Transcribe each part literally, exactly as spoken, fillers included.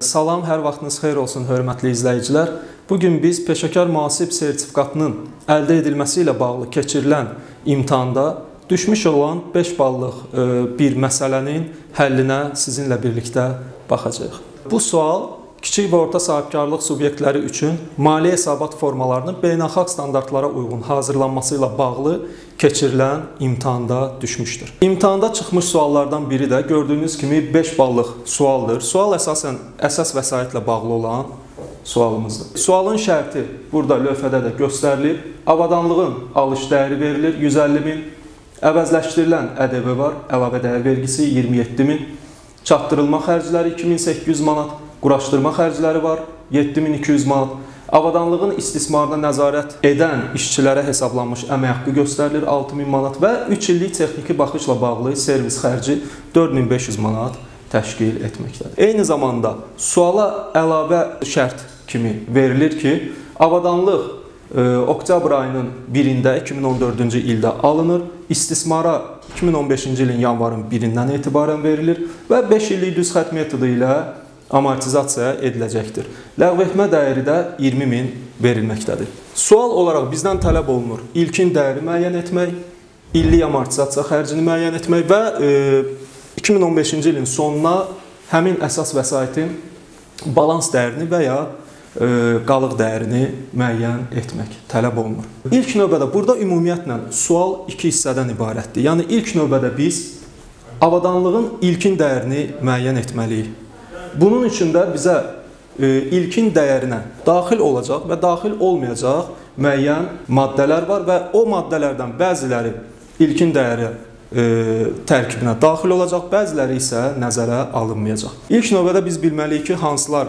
Salam, hər vaxtınız xeyir olsun, hörmətli izləyicilər. Bugün biz peşəkar mühasib sertifikatının əldə edilməsi ilə bağlı keçirilən imtahanda düşmüş olan beş ballıq bir məsələnin həllinə sizinlə birlikdə baxacağıq. Bu sual kiçik və orta sahibkarlıq subyektləri üçün maliyyə hesabat formalarının beynəlxalq standartlara uyğun hazırlanması ilə bağlı keçirilən imtahanda düşmüşdür. İmtahanda çıxmış suallardan biri də gördüyünüz kimi beş ballıq sualdır. Sual əsasən əsas vəsaitlə bağlı olan sualımızdır. Sualın şərti burada lövhədə də göstərilib. Avadanlığın alış dəyəri verilir yüz əlli min. Əvəzləşdirilən ƏDV var, əlavə dəyər vergisi iyirmi yeddi min. Çatdırılma xərcləri iki min səkkiz yüz manat. Quraşdırma xərcləri var, yeddi min iki yüz manat. Avadanlığın istismarına nəzarət edən işçilərə hesablanmış əmək haqqı göstərilir, altı min manat və üç illik texniki baxışla bağlı servis xərci dörd min beş yüz manat təşkil etməkdədir. Eyni zamanda suala əlavə şərt kimi verilir ki, avadanlıq e, oktyabr ayının birində iki min on dördüncü ildə alınır, istismara iki min on beşinci ilin yanvarın birindən etibarən verilir və beş illik düz xətt metodu ilə amortizasiya ediləcəkdir. Ləğvetmə dəyəri də iyirmi min verilməkdədir. Sual olaraq bizdən tələb olunur ilkin dəyəri müəyyən etmək, illik amortizasiya xərcini müəyyən etmək və e, iki min on beşinci ilin sonuna həmin əsas vəsaitin balans dəyərini və ya e, qalıq dəyərini müəyyən etmək tələb olunur. İlk növbədə burada ümumiyyətlə sual iki hissədən ibarətdir. Yəni ilk növbədə biz avadanlığın ilkin dəyərini müəyyən etməliyik. Bunun üçün də bizə e, ilkin dəyərinə daxil olacaq və daxil olmayacaq müəyyən maddələr var və o maddələrdən bəziləri ilkin dəyəri e, tərkibinə daxil olacaq, bəziləri isə nəzərə alınmayacaq. İlk növbədə biz bilməliyik ki, hansılar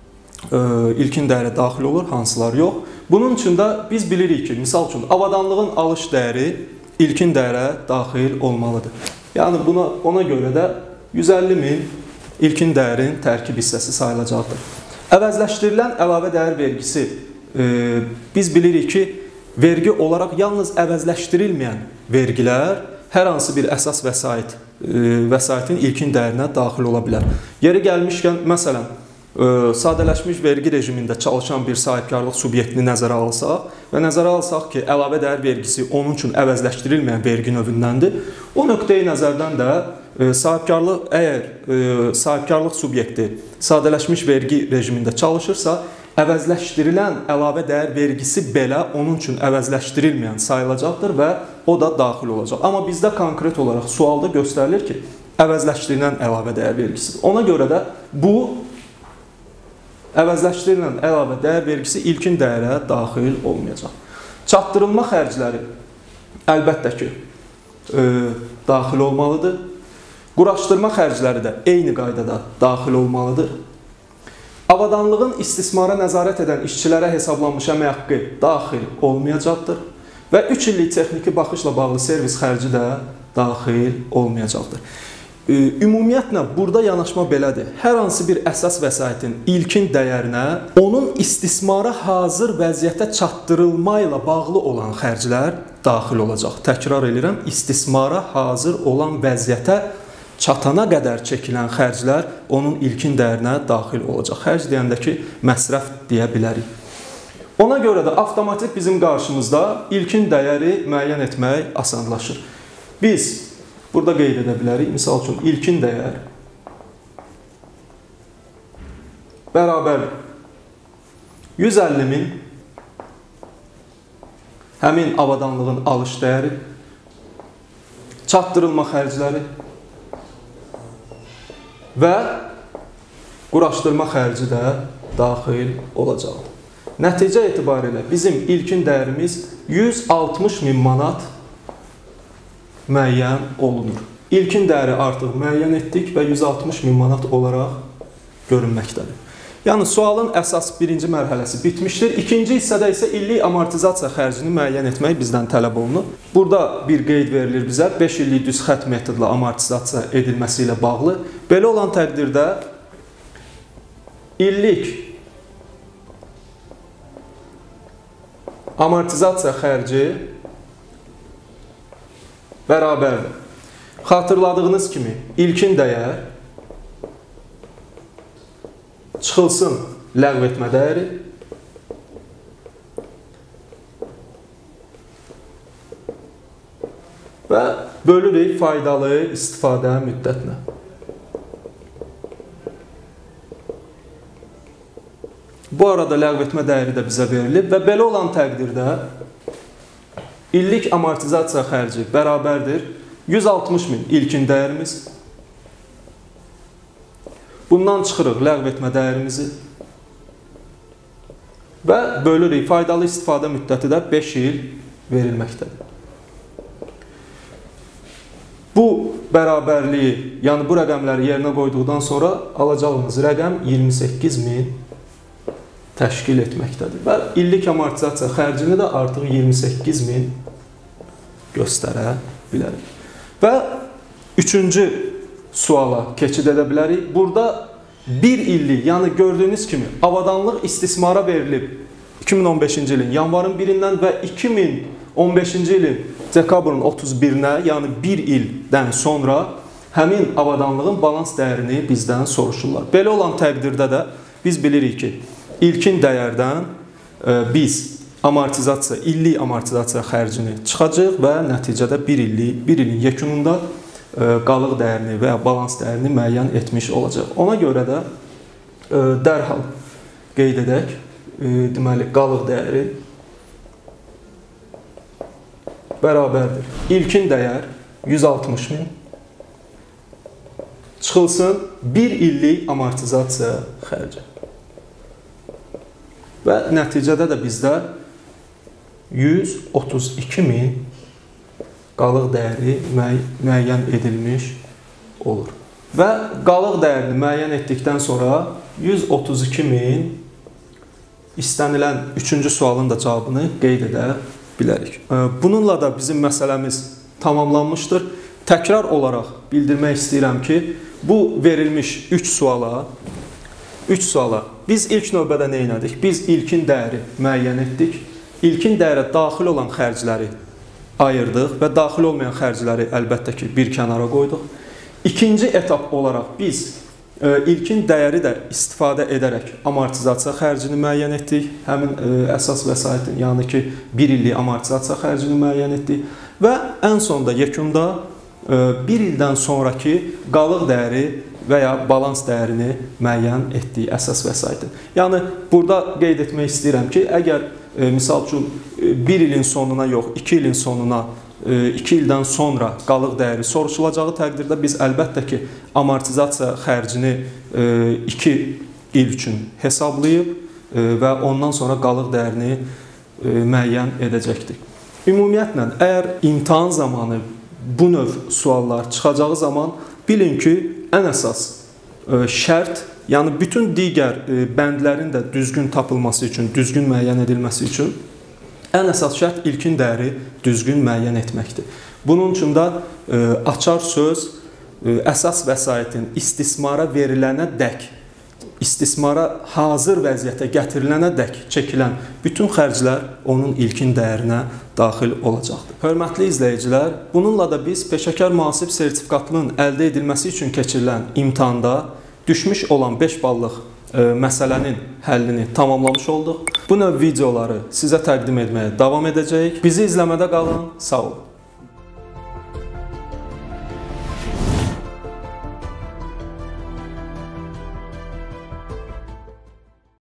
e, ilkin dəyərə daxil olur, hansılar yox. Bunun üçün də biz bilirik ki, misal üçün avadanlığın alış dəyəri ilkin dəyərə daxil olmalıdır. Yəni buna, ona görə də yüz əlli min ilkin dəyərin tərkib hissəsi sayılacaqdır. Əvəzləşdirilən əlavə dəyər vergisi e, biz bilirik ki, vergi olaraq yalnız əvəzləşdirilməyən vergilər hər hansı bir əsas vəsait, e, vəsaitin ilkin dəyərinə daxil ola bilər. Yeri gəlmişkən, məsələn, e, sadələşmiş vergi rejimində çalışan bir sahibkarlıq subyektini nəzərə alsaq və nəzərə alsaq ki, əlavə dəyər vergisi onun üçün əvəzləşdirilməyən vergi növündəndir, o nöqteyi nəzərdən də sahibkarlıq, əgər e, sahibkarlıq subyekti sadələşmiş vergi rejimində çalışırsa, əvəzləşdirilən əlavə dəyər vergisi belə onun üçün əvəzləşdirilməyən sayılacaqdır və o da daxil olacaq. Amma bizdə konkret olaraq sualda göstərilir ki, əvəzləşdirilən əlavə dəyər vergisidir. Ona görə də bu əvəzləşdirilən əlavə dəyər vergisi ilkin dəyərə daxil olmayacaq. Çatdırılma xərcləri əlbəttə ki, e, daxil olmalıdır. Quraşdırma xərcləri də eyni qaydada daxil olmalıdır. Avadanlığın istismara nəzarət edən işçilərə hesablanmış əmək haqqı daxil olmayacaqdır və üç illik texniki baxışla bağlı servis xərci də daxil olmayacaqdır. Ümumiyyətlə, burada yanaşma belədir. Hər hansı bir əsas vəsaitin ilkin dəyərinə onun istismara hazır vəziyyətə çatdırılma ilə bağlı olan xərclər daxil olacaq. Təkrar edirəm, istismara hazır olan vəziyyətə çatana qədər çəkilən xərclər onun ilkin dəyərinə daxil olacaq. Xərc deyəndə ki, məsrəf deyə bilərik. Ona görə də avtomatik bizim qarşımızda ilkin dəyəri müəyyən etmək asanlaşır. Biz burada qeyd edə bilərik, misal üçün ilkin dəyər bərabər yüz əlli min həmin avadanlığın alış dəyəri, çatdırılma xərcləri və quraşdırma xərci də daxil olacaq. Nəticə etibarilə bizim ilkin dəyərimiz yüz altmış min manat müəyyən olunur. İlkin dəyəri artıq müəyyən etdik və yüz altmış min manat olaraq görünməkdədir. Yəni, sualın əsas birinci mərhələsi bitmişdir. İkinci hissədə isə illik amortizasiya xərcini müəyyən etmək bizdən tələb olunur. Burada bir qeyd verilir bizə, beş illik düz xətt metodla amortizasiya edilməsi ilə bağlı. Belə olan təqdirdə illik amortizasiya xərci bərabərdir. Xatırladığınız kimi ilkin dəyər çıxılsın ləğv etmə dəyəri və bölürük faydalı istifadə müddətinə. Bu arada ləğv etmə dəyəri də bizə verilib və belə olan təqdirdə illik amortizasiya xərci bərabərdir yüz altmış min ilkin dəyərimiz. Bundan çıxırıq ləğv etmə dəyərimizi və bölürük. Faydalı istifadə müddəti də beş il verilməkdədir. Bu bərabərliyi, yəni bu rəqəmləri yerinə qoyduqdan sonra alacağımız rəqəm iyirmi səkkiz min təşkil etməkdədir. Və illik amortizasiya xərcini də artıq iyirmi səkkiz min göstərə bilərik. Və üçüncü suala keçid edə bilərik. Burada bir illik, yəni gördüyünüz kimi avadanlıq istismara verilib iki min on beşinci ilin yanvarın birindən və iki min on beşinci ilin dekabrın otuz birinə, yəni bir ildən sonra həmin avadanlığın balans dəyərini bizdən soruşurlar. Belə olan təqdirdə də biz bilirik ki, ilkin dəyərdən e, biz amortizasiya, illik amortizasiya xərcini çıxacaq və nəticədə bir illik, bir ilin yekununda e, qalıq dəyərini və ya balans dəyərini müəyyən etmiş olacaq. Ona görə də e, dərhal qeyd edək, e, deməli, qalıq dəyəri bərabərdir. İlkin dəyər yüz altmış min çıxılsın bir illik amortizasiya xərci. Və nəticədə də bizdə yüz otuz iki min qalıq dəyəri müəyyən edilmiş olur. Və qalıq dəyərini müəyyən etdikdən sonra yüz otuz iki min istənilən üçüncü sualın da cavabını qeyd edə bilərik. Bununla da bizim məsələmiz tamamlanmışdır. Təkrar olaraq bildirmək istəyirəm ki, bu verilmiş üç suala üç suala biz ilk növbədə nə etdik? Biz ilkin dəyəri müəyyən etdik. İlkin dəyərə daxil olan xərcləri ayırdıq və daxil olmayan xərcləri əlbəttə ki, bir kənara qoyduq. İkinci etap olaraq biz e, ilkin dəyəri də istifadə edərək amortizasiya xərcini müəyyən etdik. Həmin e, əsas vəsaitin, yəni ki, bir illik amortizasiya xərcini müəyyən etdik. Və ən sonda, yekunda e, bir ildən sonraki qalıq dəyəri və ya balans dəyərini müəyyən etdiyi əsas vəsaitin. Yəni, burada qeyd etmək istəyirəm ki, əgər e, misal üçün e, bir ilin sonuna yox, iki ilin sonuna, e, iki ildən sonra qalıq dəyəri soruşulacağı təqdirdə biz əlbəttə ki, amortizasiya xərcini e, iki il üçün hesablayıb e, və ondan sonra qalıq dəyərini e, müəyyən edəcəkdik. Ümumiyyətlə, əgər imtahan zamanı bu növ suallar çıxacağı zaman bilin ki, ən əsas şərt, yəni bütün digər bəndlərin də düzgün tapılması üçün, düzgün müəyyən edilməsi üçün ən əsas şərt ilkin dəyəri düzgün müəyyən etməkdir. Bunun üçün də açar söz əsas vəsaitin istismara verilənə dək, istismara hazır vəziyyətə gətirilənə dək çəkilən bütün xərclər onun ilkin dəyərinə daxil olacaqdır. Hörmətli izləyicilər, bununla da biz peşəkar mühasib sertifikatlının əldə edilməsi üçün keçirilən imtahanda düşmüş olan beş ballıq e, məsələnin həllini tamamlamış olduq. Bu növ videoları sizə təqdim etməyə davam edəcəyik. Bizi izləmədə qalın, sağ olun.